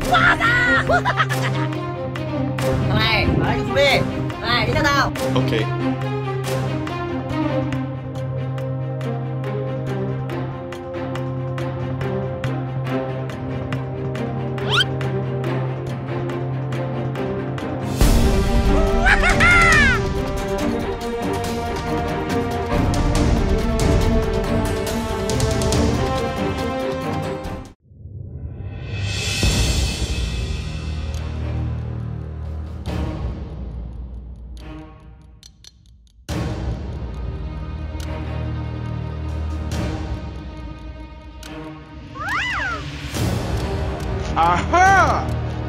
Thằng này, nói lại giúp đi. Này, đi theo tao. Ok. Aha!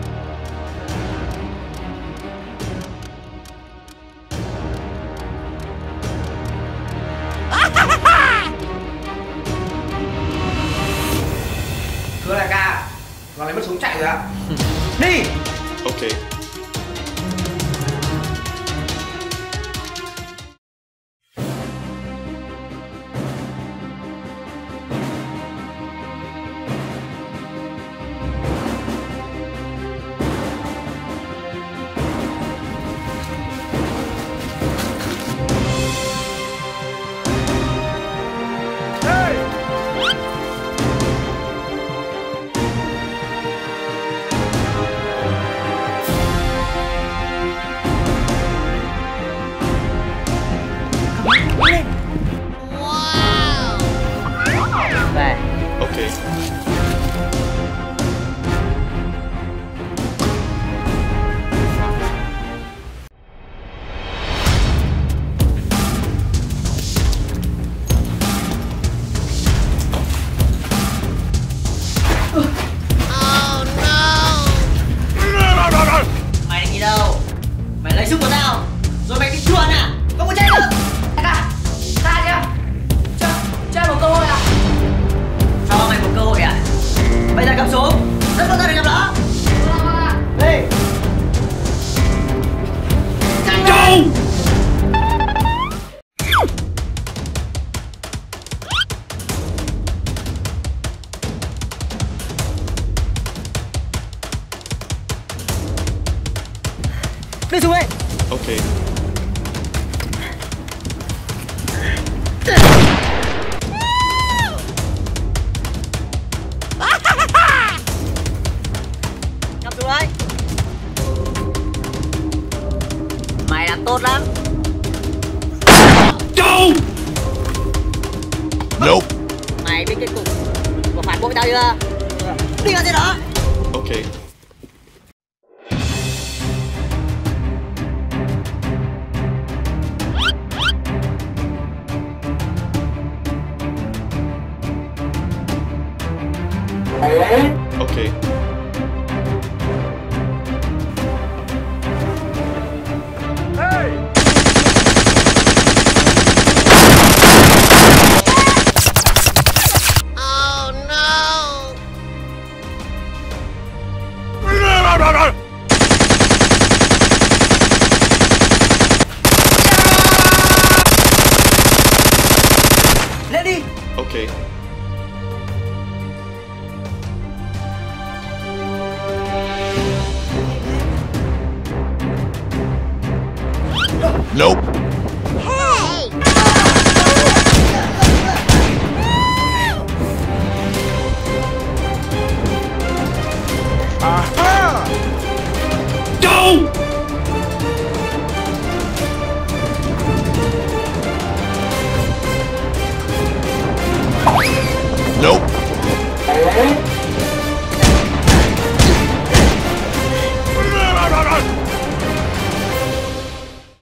Thưa đại ca, nó lấy mất súng chạy rồi ạ. Đi. Ok. Về. Ok. Mày định đi đâu? Mày lấy súng của tao, rồi mày bị chuồn à? Không có chết được. Đại ca, tha nhá. Cho em một cơ hội à? Cho mày một cơ hội à? Bây giờ cầm súng, rất có tao để làm đó. Đi. Go! Đưa súng đi. Ok. Cầm súng đấy. Mày làm tốt lắm. Go! Nope. Mày biết kết cục của phản bội tao chưa? Đi ra thế đó. Ok. Ok. Lên đi. Ok. Nope. Aha! Go! Nope.